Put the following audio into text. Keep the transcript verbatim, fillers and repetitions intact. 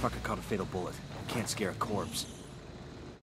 Motherfucker caught a fatal bullet. Can't scare a corpse.